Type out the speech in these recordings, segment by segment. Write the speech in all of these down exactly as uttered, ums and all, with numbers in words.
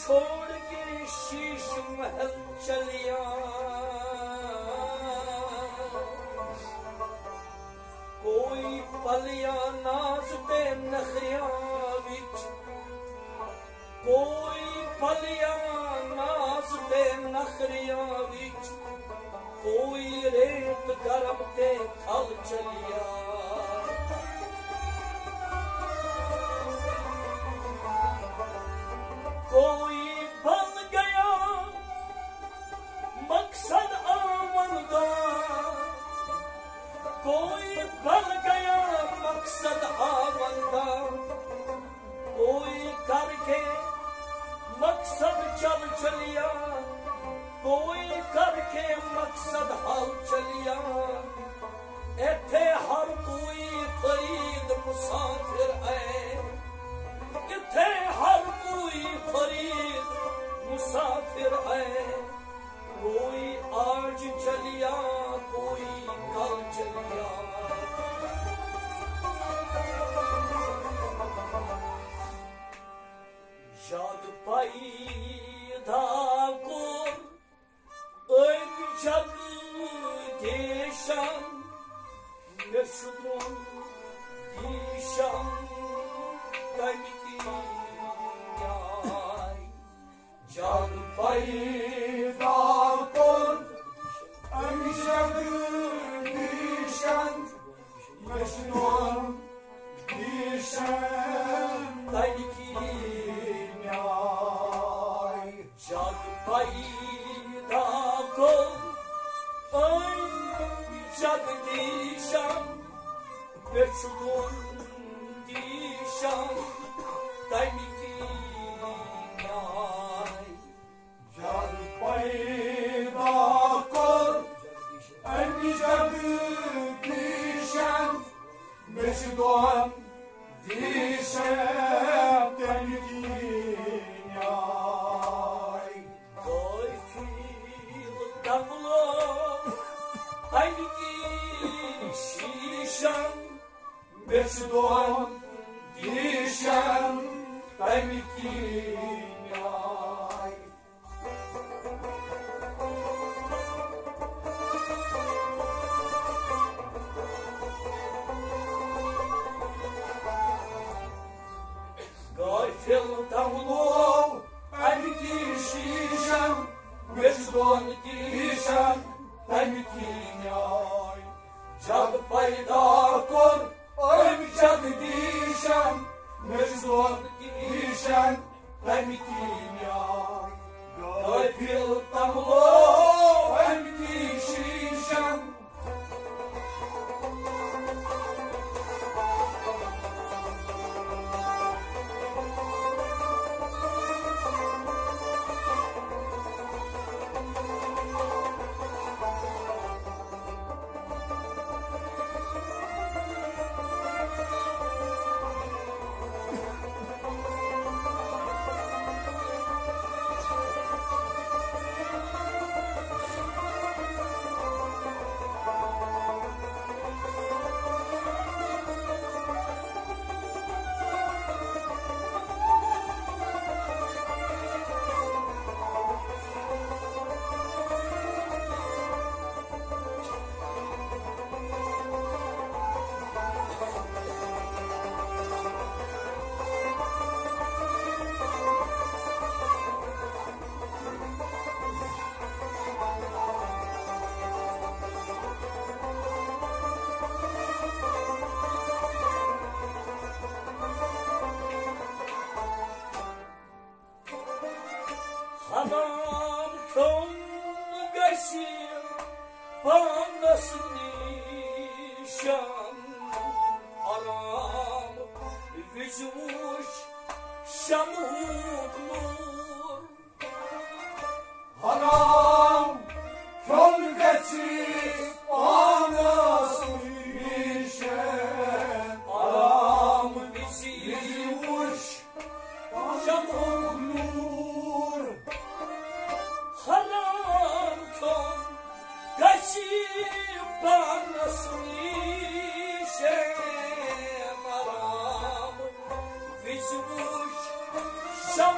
छोड़ के शीश महल चलिया कोई पलिया नाज ते नखरिया विच कोई पलिया नाज ते नखरिया विच कोई रेत गरम ते थल चलिया कोई बन गया मकसद आमदा कोई बन गया मकसद आमदा कोई करके मकसद चल चलिया कोई करके मकसद हाल चलिया इथे हर कोई फरीद मुसाफिर है इथे हर कोई फरीद मुसाफिर है कोई आज चलिया कोई कल चलिया याद पाई धाको एक जग देशम नशुद्रम देशम कमिकी Can payda kol Emşadı dişen Meşnun dişen Daykinyay Can payda kol Emşadı dişen Meşnun dişen Daykinyay Can payda kol Emşadı dişen Meşnun dişen Daykinyay Goy fil damlo Ayniki şişan Meşnun dişen Daykinyay Fil damlo Ayniki şişen Meşnun dişen Daykinyay Can payda kol Emşadı dişen Meşnun dişen Daykinyay Goy fil damlo Ayniki şişen Hanam kım gaysir Banasın nişan Aram vizmuş Şamut nur Hanam kol geçip anasın nişen Aram bizi Yumuş Şamut nur Hanam kım gaysir Banasın nişan Aram vizmuş Şamut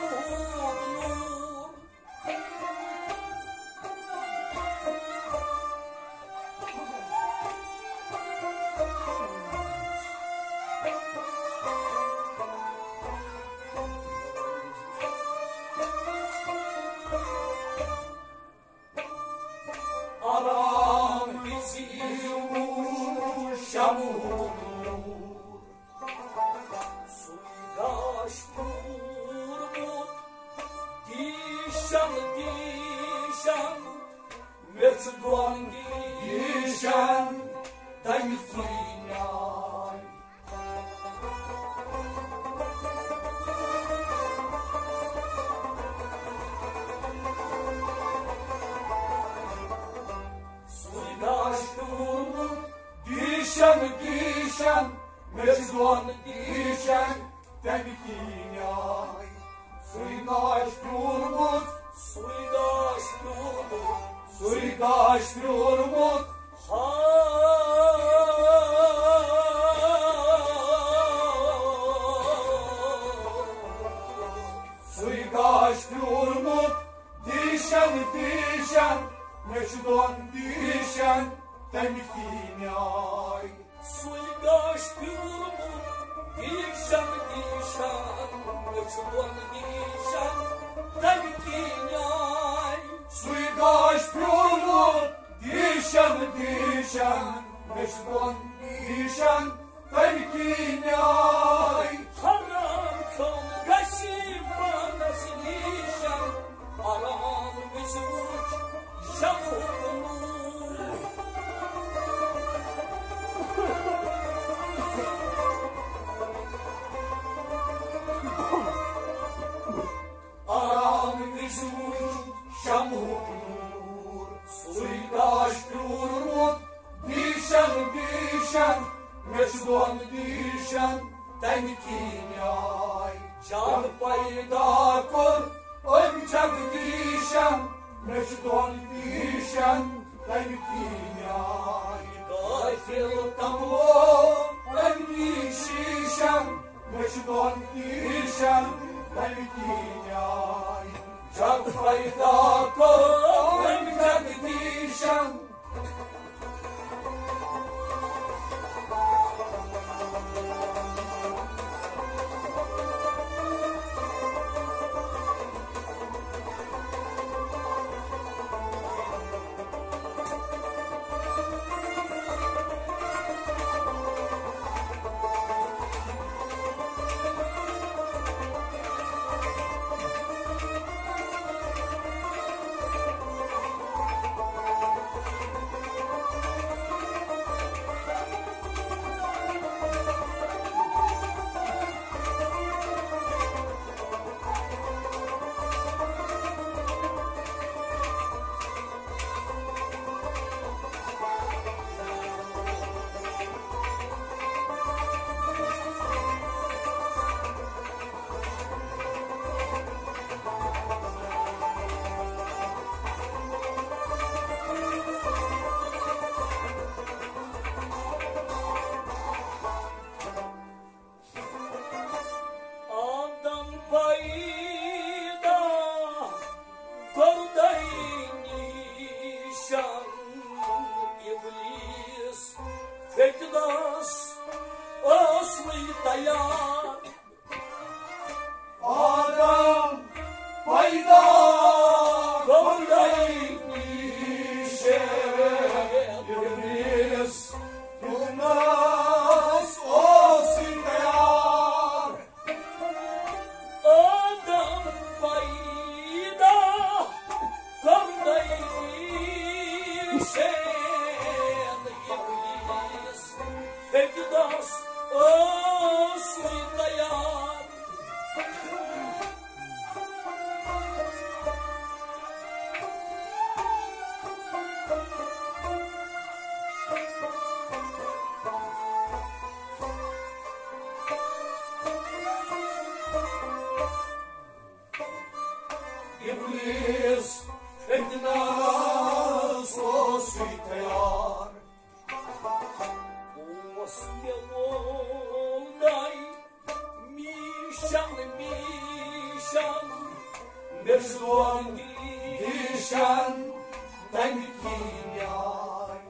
dişen, Mecdon dişen, temkinjaj. Sujdash plurmut, Sujdash plurmut, Sujdash plurmut, Sujdash plurmut, dişen dişen, Mecdon dişen, temkinjaj. Sujdash plurmut, Dişan dişan, Mecdon dişan, temkinjaj. Sujdash plurmut, dişen dişen, Mecdon dişen, temkinjaj. Haram kıl gasiba nasılişan, aram bizvuç şamurlu. Aram bizvuç şamurlu. Sujdash plurmut, dişen dişen, Mecdon dişen, temkinjaj. Can payda kur, ömçak dişen, Mecdon dişen, temkinjaj. Gafil tamlo, emni şişen, Mecdon dişen, temkinjaj. Can payda kur, ömçak dişen, Adam payda kordaynishan, iblis fekdas aslı dayan. Adam payda kordaynishan, iblis fekdas aslı dayan. Adam payda kordaynishan, iblis fekdas aslı dayan. İblis fitnas osvitayar. Osmevolday Mişan Mişan, Mecdon dişen, temkinjaj.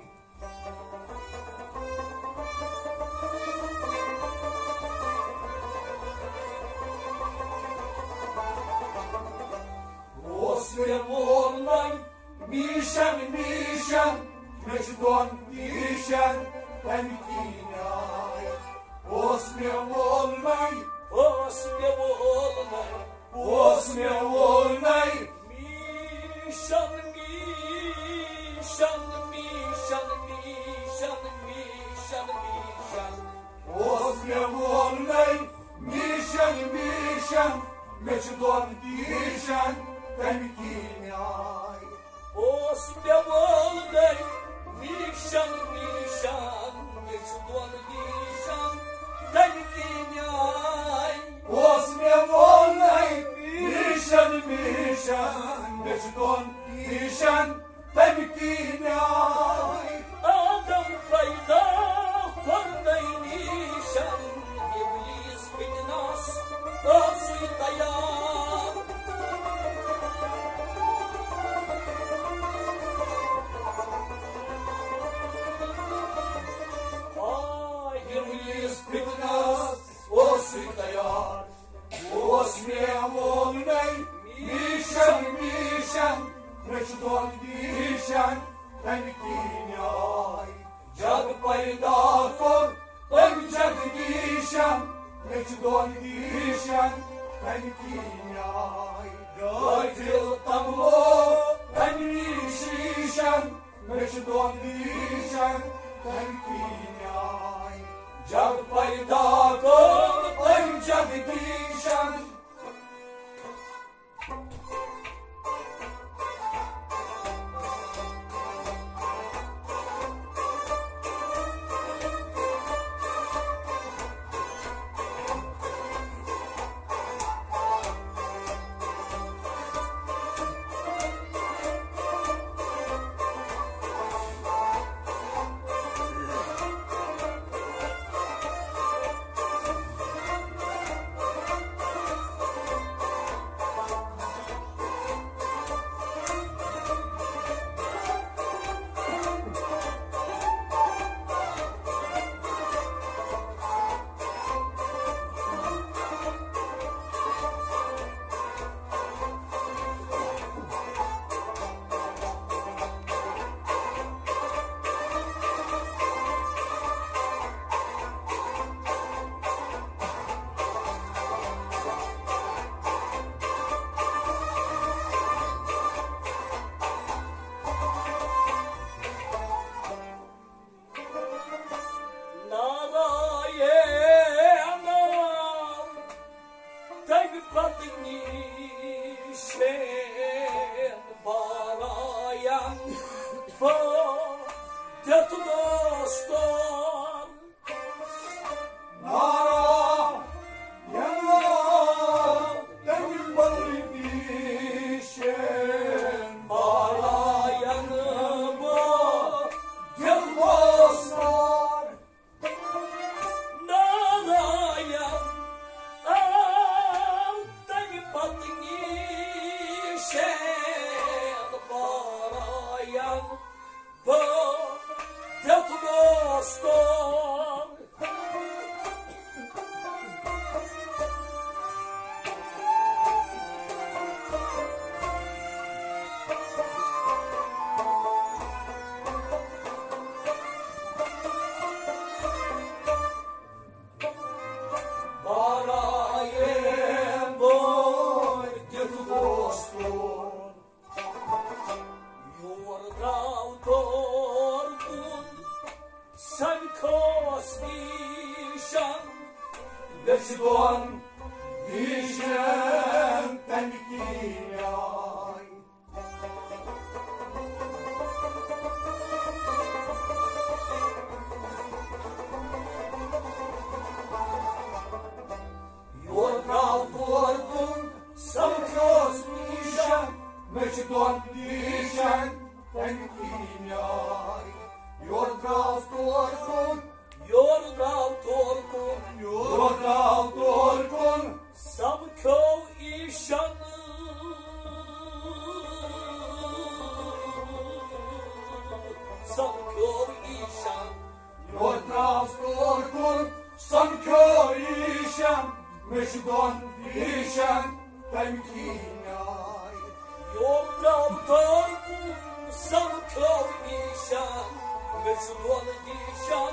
Osmevolday Mişan Mişan, Mecdon dişen, temkinjaj. Osmevolday, Osmevolday Osmevolday, Mişan Mişan Mişan Mişan Mişan Mişan, Osmevolday, Mişan Mişan, Mecdon dişen, temkinjaj. Osmevolday Mişan Mişan, Mecdon dişan. dişen, meçdon dişen, ben kinyay. Gayfil tamlo, ben nişişen, meçdon dişen, ben kinyay. Jab payda kol, ben jag dişen. Meçdon dişen, ben kinyay. Yorkal korkun, savkos nişan, meçdon dişen, ben kinyay. Yorkal korkun, Yorgal torkun, Yorkal torkun, Samkov işanı. Samkov işan. Yorkal torkun, Samkov işan, Meçdon dişen, ben kinyay. Yorgal torkun, Samkov işan, Meçdon dişan.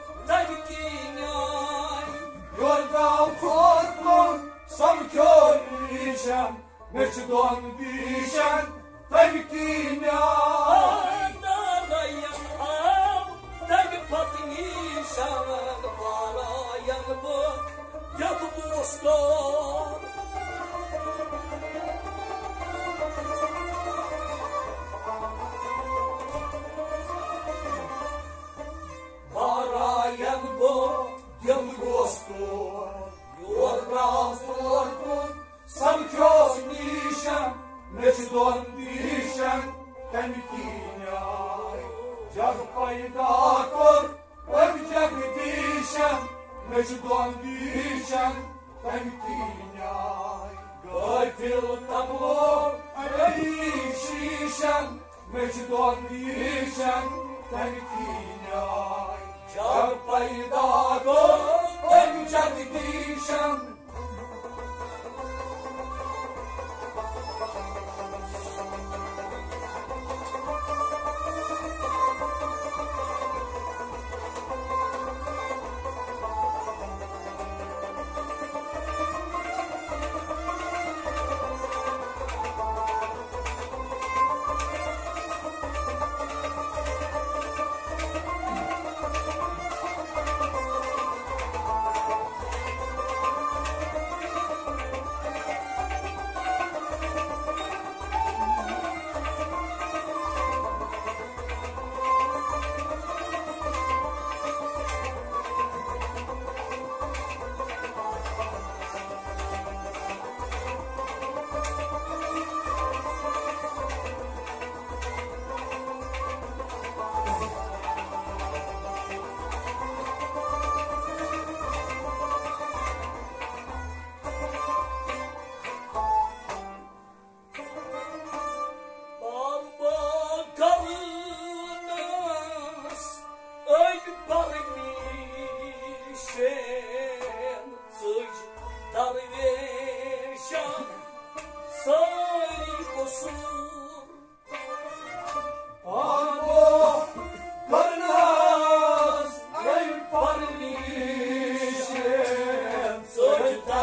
Yorkal korkun, Samkov işan, Meçdon dişen, ben kinyay. Narayam, tagi patnişan, Barayan bu, yapı bostan. Barayan bu, yapı bostan. Yorkal korkun, Samkov işan, Meçdon dişen, ben kinyay. Jag payda kol, ben jag dişen, Meçdon dişen, ben kinyay. Gayfil tamlo, ben nişişen, Meçdon dişen, ben kinyay. Jag payda kol, ben jag dişen.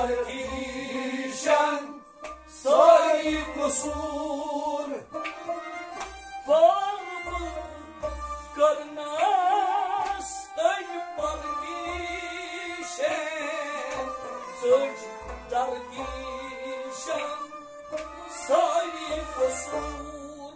dardishan sari kusur Barbu karnas ay parmishen Söz dardishan sari kusur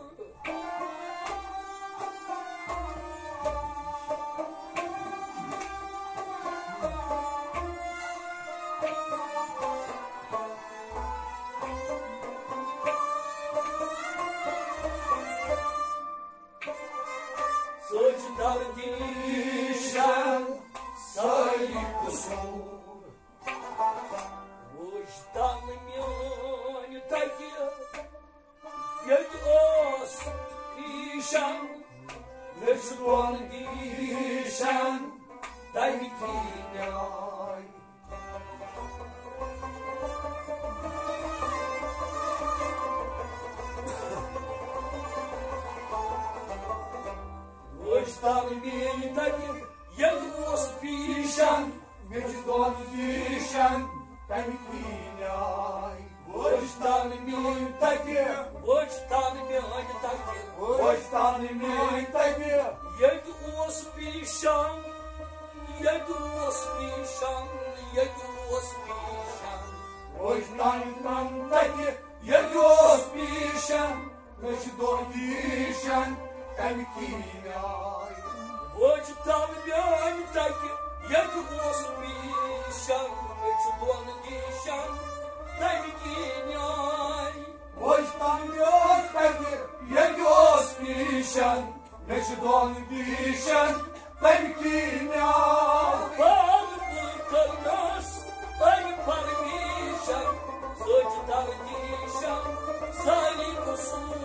Söz dardishan sari kusur Vicdanımın teki Göz os işan Mecnun dişen Daymikinay Vicdanımın teki Göz os işan Mecnun dişen Temkinay Vicdanımın teki Vicdanımın teki Vicdanımın teki Göz os işan Göz os işan Göz os işan Vicdanımın teki Yegos pişen Mecnun dişen Temkinay Vicdanımın teki Göz os işan Vicdanımın işan Daymikinay Vicdanımın teki Yegos pişen Mecnun dişen Temkinay Barbu karnas ay parmishan Söz dardishan sari kusur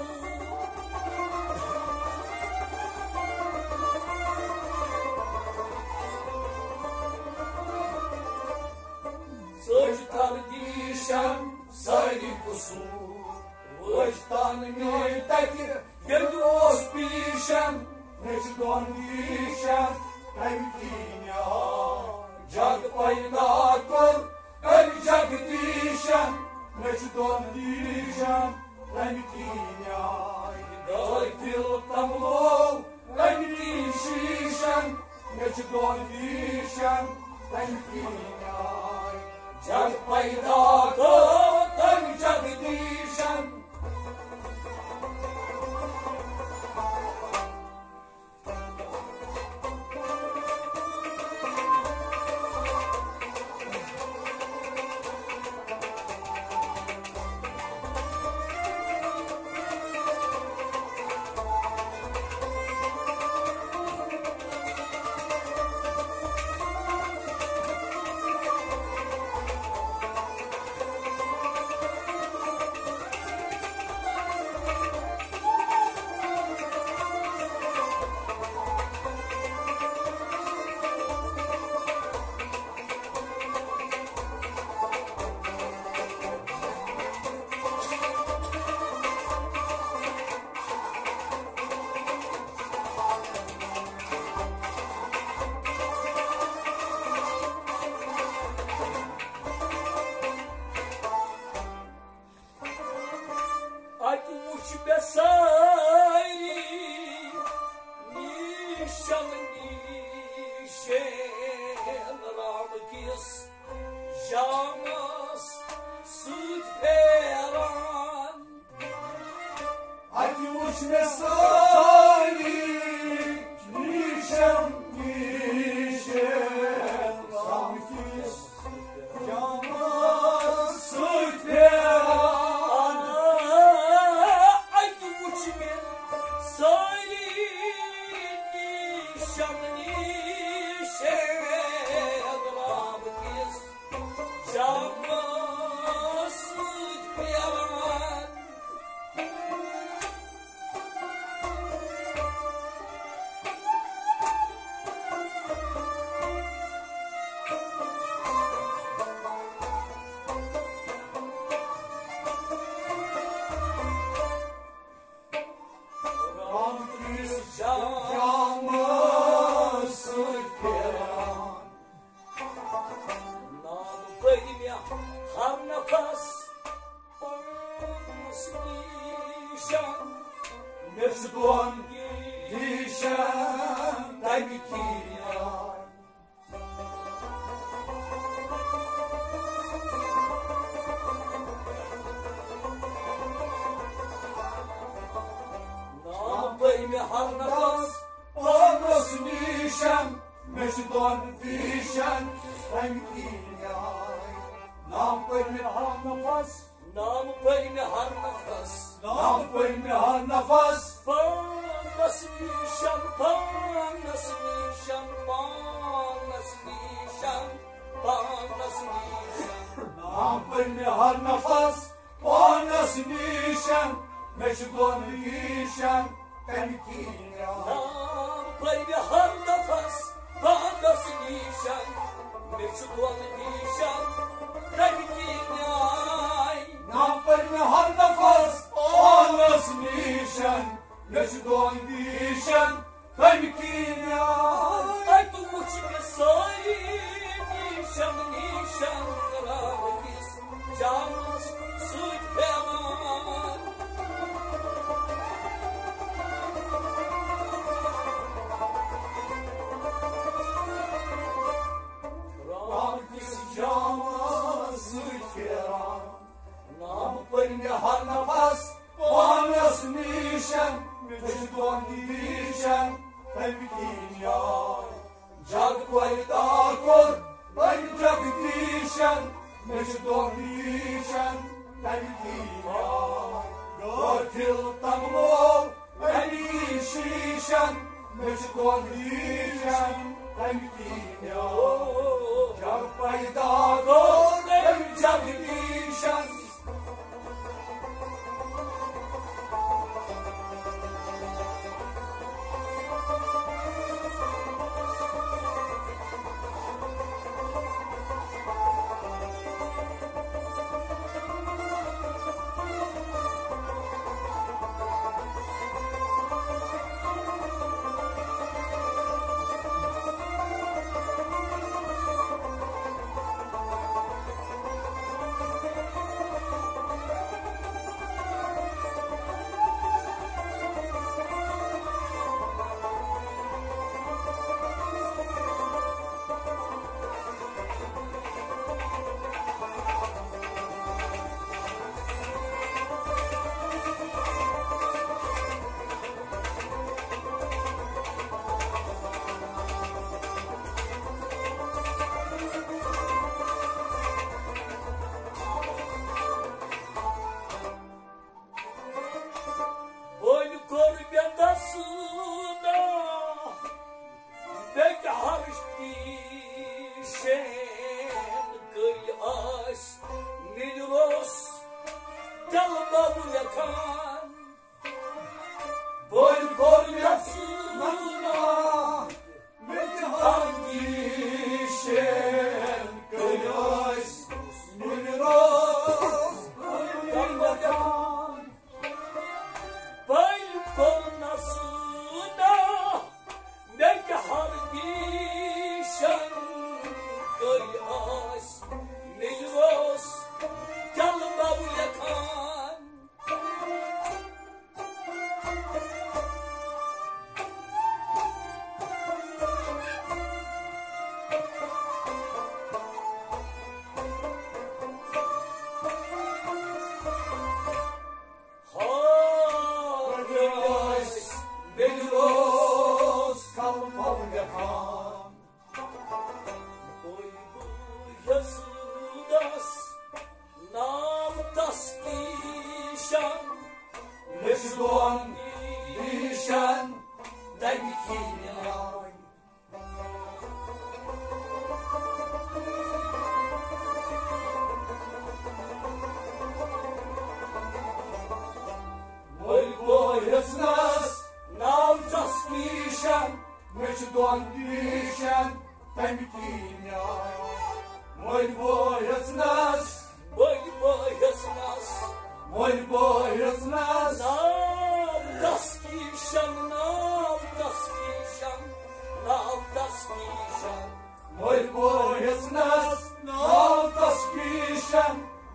Söz dardishan Sari kusur Vicdanımın teki Yegos pişen Mecnun dişen Temkinay Jag payda kor El jag dişen Mecnun dişen Temkinay Daytil tamlov El dişen Mecnun dişen Temkinay Jag payda kor El jag dişen Atmuş besayri Nişan nişen Ramkis Jamas Süt peran Hadi uç mesai Nişan nişan Ramkis Jamas Süt peran Atmuş besayri Nişan nişen Ramkis Jamas Süt peran har nefes Nişan Mesudon Dişen Daymikiya Nampaymi har nefes Panos Nişen Mesudon Dişen Daymikiya Nampaymi har nefes Nampaymi har nefes Nampaymi har nefes Panas nişan Panas nişan Panas nişan Panas nişan Nampaymi har nefes Panos Nişen Mesudon Dişen Daymikiya Nampaymi har nefes Panas nişan Mesudon nişan Daymikiya Nampaymi har nefes Panos Nişen Mesudon Dişen Daymikiya Ay tu muçike say nişan nişan Karavis Canımız süt beman Rabbis Camas Zülfiran Nampaymi har nefes Panos Nişen Mesudon Dişen Daymikiya Jag Vayda Kor Vayda Dişen Mesudon Dişen Daymikiya Gortil Tamlov Eli Şişen Mesudon Dişen Daymikiya Jag Vayda Kor Vayda Dişen Boynu kor bendasına Bek harçti şen kıyas Milros Dalma bu yakan Boynu kor bendasına Metehan Dişen Kıyas Münros Dalmakan Boynu kornasına Bek harçti şen kıyas Milros Dalma bu yakan Kıyas Münros Dalmakan Boy bu yazıdas nam tas kişan Mesudon Dişen Daymikiya Boy boyasnas nam tas Dişen Mesudon Dişen Daymikiya Boy boyasnas boy boy yazıdas Boy boyasnas nam tas kişan nam tas kişan nam tas kişan Boy boyasnas Naltas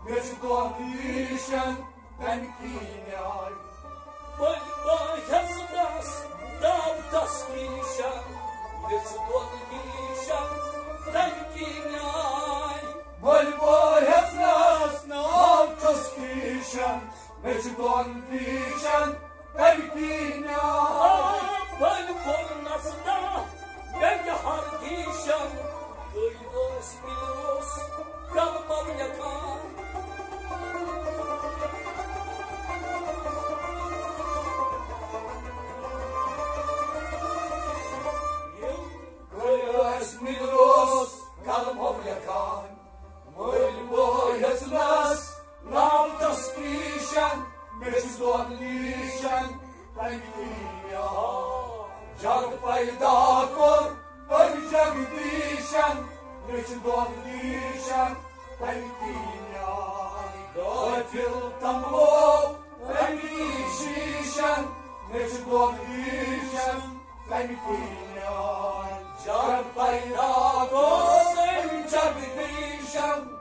Mecdonischen ben Kinai. Volva jasnas dautas kishan, Mecdonischen ben Kinai. Volvo jasnas dautas kishan, Mecdonischen ben Kinai. Volvornas da ben hardishan, Kıyos bilos kalmam yakan. Midros, kalmam yakan, Volvo jasnas dautas kishan, Mecdonischen ben Kinai. Jag fayda kor, örjag dishan, Mecdonischen ben Kinai. Dötil tamlo, ben shishan, Mecdonischen ben Kinai. Jag fayda kor, örjag dishan,